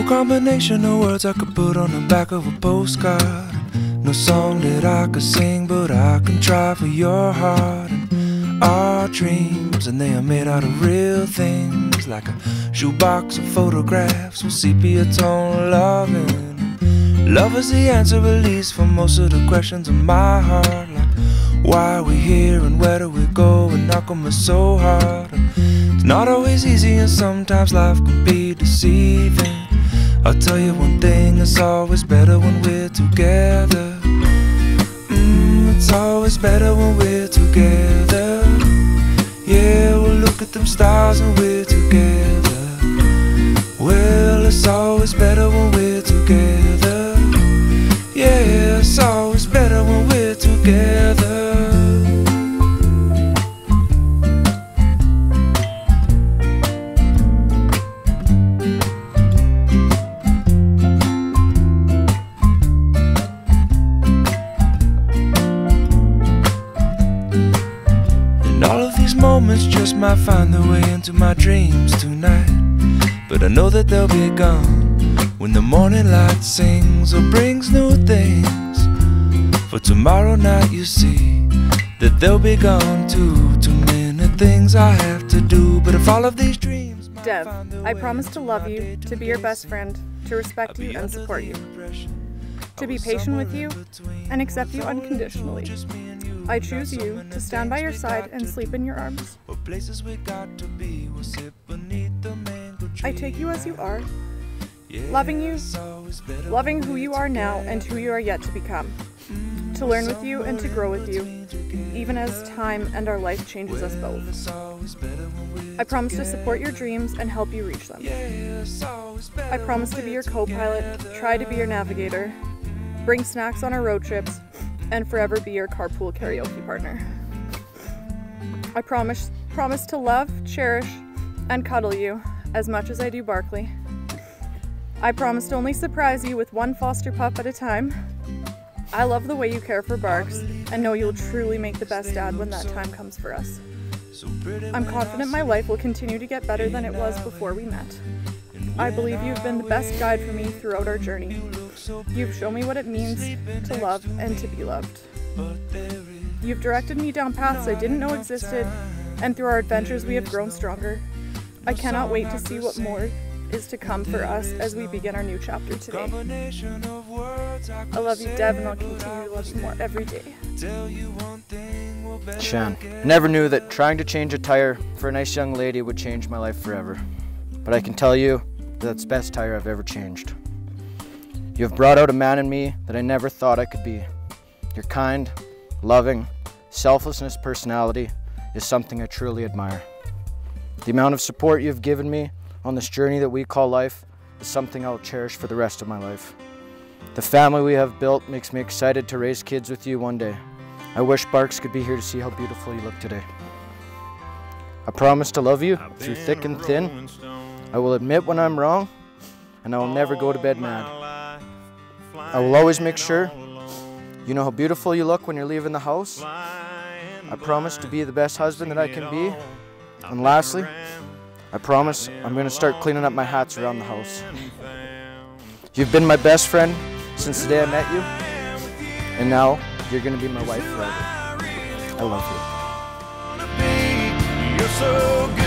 combination of words I could put on the back of a postcard. No song that I could sing, but I can try for your heart. And our dreams, and they are made out of real things, like a shoebox of photographs with sepia tone loving. Love is the answer, at least, for most of the questions in my heart, like why are we here and where do we go, and how come it's so hard. It's not always easy, and sometimes life can be deceiving. I'll tell you one thing, it's always better when we're together. It's always better when we're together. Yeah, we'll look at them stars and we're together. Well, it's always better when we're together. Yeah, it's always better when we're together. All of these moments just might find their way into my dreams tonight, but I know that they'll be gone when the morning light sings or brings new things. For tomorrow night you see that they'll be gone too. Too many things I have to do, but if all of these dreams might Dev, find their I way promise to love you, to be your best friend, to respect you and support you, to be patient with you and accept you unconditionally. I choose you to stand by your side and sleep in your arms. I take you as you are, loving you, loving who you are now and who you are yet to become, to learn with you and to grow with you, even as time and our life changes us both. I promise to support your dreams and help you reach them. I promise to be your co-pilot, try to be your navigator, bring snacks on our road trips, and forever be your carpool karaoke partner. I promise to love, cherish, and cuddle you as much as I do Barkley. I promise to only surprise you with one foster pup at a time. I love the way you care for Barks and know you'll truly make the best dad when that time comes for us. I'm confident my life will continue to get better than it was before we met. I believe you've been the best guide for me throughout our journey. You've shown me what it means to love and to be loved. You've directed me down paths I didn't know existed, and through our adventures we have grown stronger. I cannot wait to see what more is to come for us as we begin our new chapter today. I love you, Dev, and I'll continue to love you more every day. Shan, I never knew that trying to change a tire for a nice young lady would change my life forever. But I can tell you that's the best tire I've ever changed. You have brought out a man in me that I never thought I could be. Your kind, loving, selflessness personality is something I truly admire. The amount of support you've given me on this journey that we call life is something I'll cherish for the rest of my life. The family we have built makes me excited to raise kids with you one day. I wish Barks could be here to see how beautiful you look today. I promise to love you through thick and thin. I will admit when I'm wrong, and I will never go to bed mad. I will always make sure you know how beautiful you look when you're leaving the house. I promise to be the best husband that I can be. And lastly, I promise I'm going to start cleaning up my hats around the house. You've been my best friend since the day I met you, and now you're going to be my wife forever. I love you. You're so good.